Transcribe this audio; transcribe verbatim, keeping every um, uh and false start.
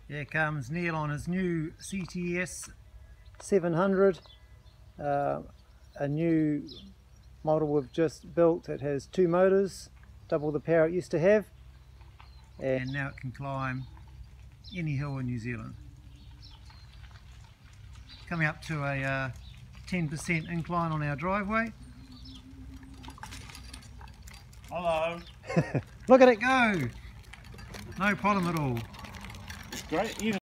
Here comes Neil on his new C T S seven hundred, uh, a new model we've just built. It has two motors, double the power it used to have, and now it can climb any hill in New Zealand. Coming up to a uh, ten percent incline on our driveway. Hello. Look at it go! No problem at all. It's great. Even